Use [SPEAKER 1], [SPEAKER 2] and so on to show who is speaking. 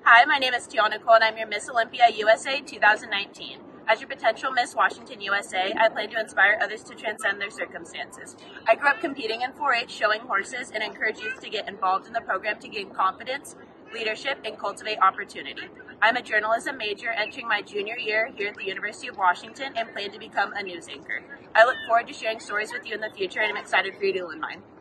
[SPEAKER 1] Hi, my name is Tiana Nicole and I'm your Miss Olympia USA 2019. As your potential Miss Washington USA, I plan to inspire others to transcend their circumstances. I grew up competing in 4-H, showing horses, and encourage youth to get involved in the program to gain confidence, leadership, and cultivate opportunity. I'm a journalism major entering my junior year here at the University of Washington and plan to become a news anchor. I look forward to sharing stories with you in the future and I'm excited for you to learn mine.